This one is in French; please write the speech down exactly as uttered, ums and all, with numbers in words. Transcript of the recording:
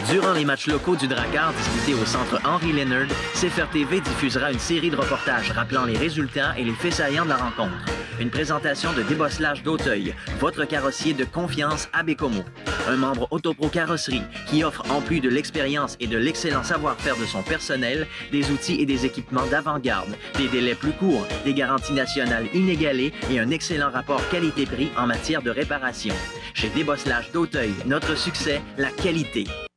Durant les matchs locaux du Drakkar disputés au centre Henry Leonard, C F R T V diffusera une série de reportages rappelant les résultats et les faits saillants de la rencontre. Une présentation de débosselage d'Auteuil, votre carrossier de confiance à Bécomo. Un membre Autopro Carrosserie qui offre, en plus de l'expérience et de l'excellent savoir-faire de son personnel, des outils et des équipements d'avant-garde, des délais plus courts, des garanties nationales inégalées et un excellent rapport qualité-prix en matière de réparation. Chez Débosselage d'Auteuil, notre succès, la qualité.